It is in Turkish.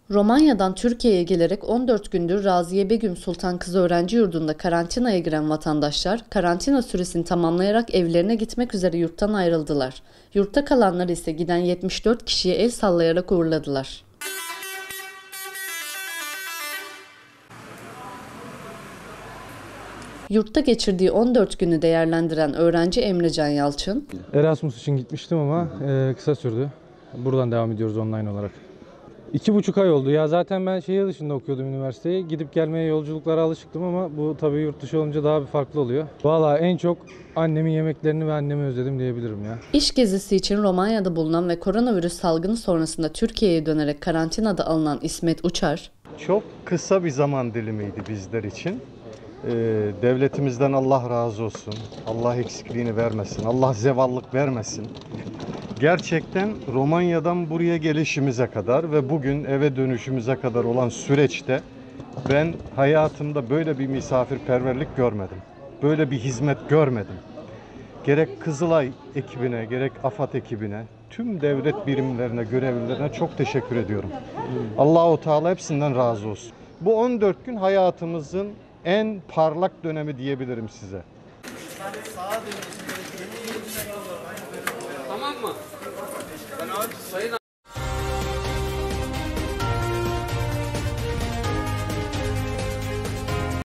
Romanya'dan Türkiye'ye gelerek 14 gündür Raziye Begüm Sultan Kızı Öğrenci Yurdu'nda karantinaya giren vatandaşlar, karantina süresini tamamlayarak evlerine gitmek üzere yurttan ayrıldılar. Yurtta kalanlar ise giden 74 kişiye el sallayarak uğurladılar. Yurtta geçirdiği 14 günü değerlendiren öğrenci Emrecan Yalçın, Erasmus için gitmiştim ama kısa sürdü. Buradan devam ediyoruz online olarak. 2,5 ay oldu. Ya zaten ben şehir dışında okuyordum üniversiteyi. Gidip gelmeye yolculuklara alışıktım ama bu tabii yurt dışı olunca daha bir farklı oluyor. Vallahi en çok annemin yemeklerini ve annemi özledim diyebilirim ya. İş gezisi için Romanya'da bulunan ve koronavirüs salgını sonrasında Türkiye'ye dönerek karantinada alınan İsmet Uçar, Çok kısa bir zaman dilimiydi bizler için. Devletimizden Allah razı olsun. Allah eksikliğini vermesin. Allah zevallık vermesin. Gerçekten Romanya'dan buraya gelişimize kadar ve bugün eve dönüşümüze kadar olan süreçte ben hayatımda böyle bir misafirperverlik görmedim. Böyle bir hizmet görmedim. Gerek Kızılay ekibine, gerek AFAD ekibine, tüm devlet birimlerine, görevlilerine çok teşekkür ediyorum. Allahu Teala hepsinden razı olsun. Bu 14 gün hayatımızın en parlak dönemi diyebilirim size. Tamam mı? Ben abi Sayın